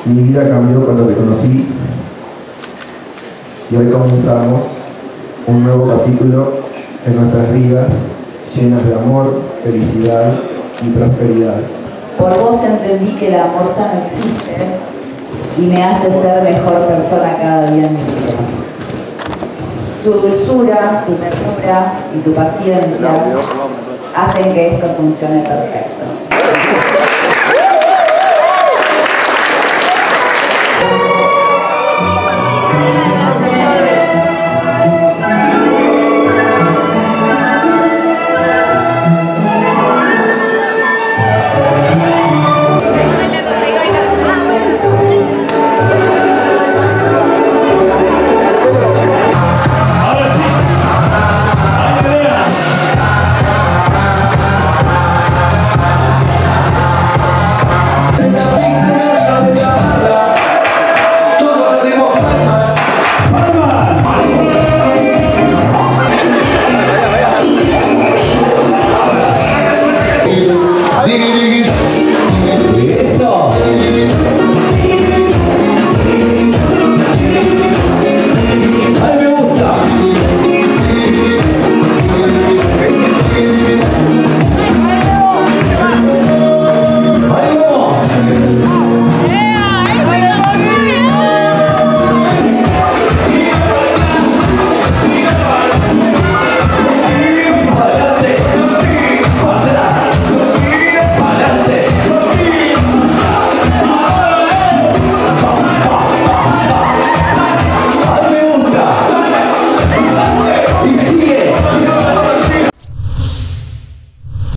Mi vida cambió cuando te conocí y hoy comenzamos un nuevo capítulo en nuestras vidas llenas de amor, felicidad y prosperidad. Por vos entendí que el amor sano existe y me hace ser mejor persona cada día en mi vida. Tu dulzura, tu ternura y tu paciencia hacen que esto funcione perfecto. Eso.